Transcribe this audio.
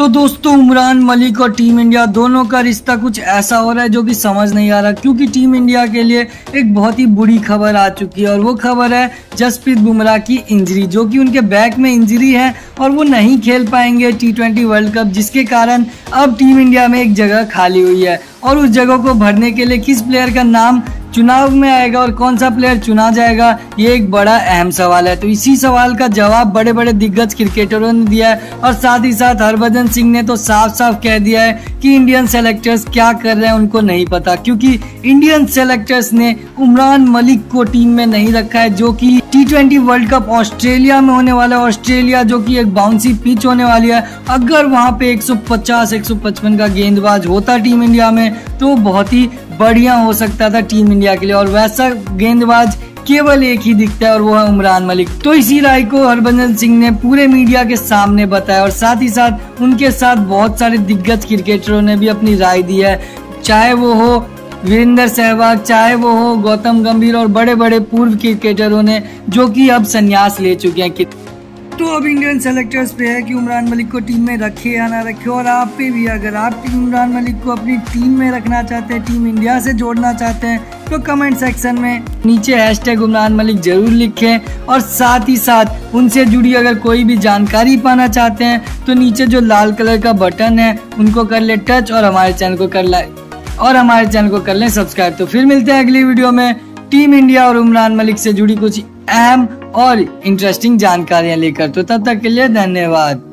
तो दोस्तों उमरान मलिक और टीम इंडिया दोनों का रिश्ता कुछ ऐसा हो रहा है जो कि समझ नहीं आ रहा, क्योंकि टीम इंडिया के लिए एक बहुत ही बुरी खबर आ चुकी है और वो खबर है जसप्रीत बुमराह की इंजरी, जो कि उनके बैक में इंजरी है और वो नहीं खेल पाएंगे T20 वर्ल्ड कप, जिसके कारण अब टीम इंडिया में एक जगह खाली हुई है और उस जगह को भरने के लिए किस प्लेयर का नाम चुनाव में आएगा और कौन सा प्लेयर चुना जाएगा, ये एक बड़ा अहम सवाल है। तो इसी सवाल का जवाब बड़े बड़े दिग्गज क्रिकेटरों ने दिया है और साथ ही साथ हरभजन सिंह ने तो साफ साफ कह दिया है कि इंडियन सेलेक्टर्स क्या कर रहे हैं उनको नहीं पता, क्योंकि इंडियन सेलेक्टर्स ने उमरान मलिक को टीम में नहीं रखा है, जो कि T20 वर्ल्ड कप ऑस्ट्रेलिया में होने वाला है। ऑस्ट्रेलिया जो कि एक बाउंसी पिच होने वाली है, अगर वहां पे 150-155 का गेंदबाज होता टीम इंडिया में तो बहुत ही बढ़िया हो सकता था टीम इंडिया के लिए, और वैसा गेंदबाज केवल एक ही दिखता है और वो है उमरान मलिक। तो इसी राय को हरभजन सिंह ने पूरे मीडिया के सामने बताया और साथ ही साथ उनके साथ बहुत सारे दिग्गज क्रिकेटरों ने भी अपनी राय दी है, चाहे वो हो वीरेंद्र सहवाग, चाहे वो हो गौतम गंभीर और बड़े बड़े पूर्व क्रिकेटरों ने जो कि अब संन्यास ले चुके हैं। तो अब इंडियन सेलेक्टर्स पे है कि उमरान मलिक को टीम में रखे या ना रखे, और आप पे भी, अगर आप उमरान मलिक को अपनी टीम में रखना चाहते हैं, टीम इंडिया से जोड़ना चाहते हैं, तो कमेंट सेक्शन में नीचे हैशटैग उमरान मलिक जरूर लिखें और साथ ही साथ उनसे जुड़ी अगर कोई भी जानकारी पाना चाहते हैं तो नीचे जो लाल कलर का बटन है उनको कर ले टच और हमारे चैनल को कर लें सब्सक्राइब। तो फिर मिलते हैं अगली वीडियो में टीम इंडिया और उमरान मलिक से जुड़ी कुछ अहम और इंटरेस्टिंग जानकारियां लेकर। तो तब तक के लिए धन्यवाद।